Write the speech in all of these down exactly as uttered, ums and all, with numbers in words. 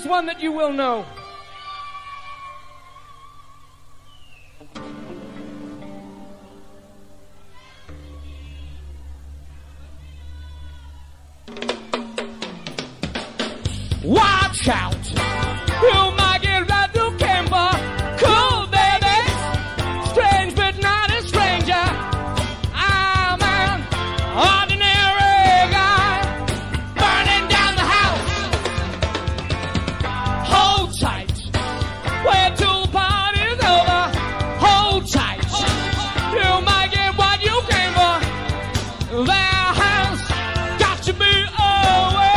one that you will know. Watch out! You might get right to camper. Cool, baby. Strange but not a stranger. I'm an ordinary guy. Burning down the house. Hold tight. Wait till the party's over. Hold tight. You might get what you came for. Their house got to be away.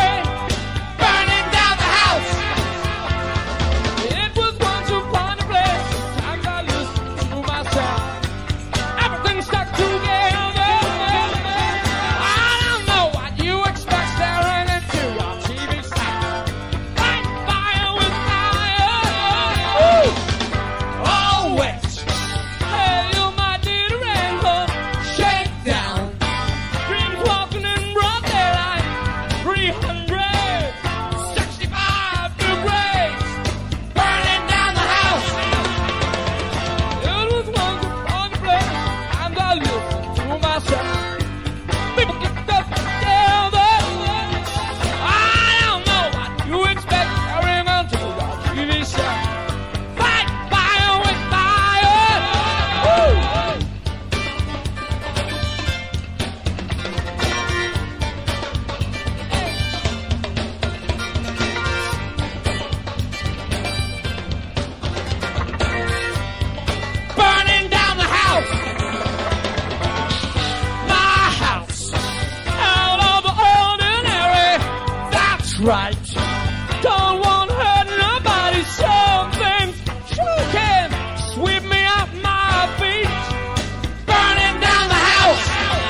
Right. Don't want to hurt nobody. Something sure can sweep me off my feet. Burning down the house.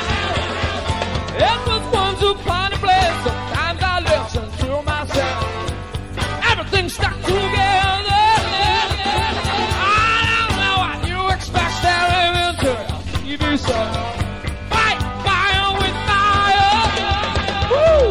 It was once upon a place. Sometimes I listen to myself. Everything's stuck together. I don't know what you expect staring into a T V show. Fight fire with fire. Woo!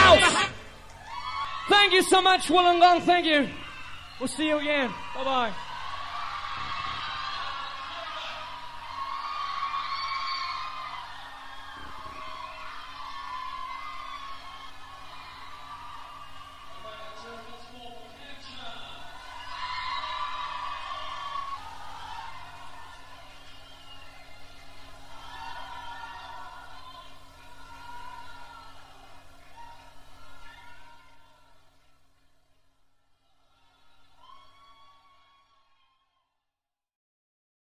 Thank you so much, Wollongong. Thank you. We'll see you again. Bye-bye.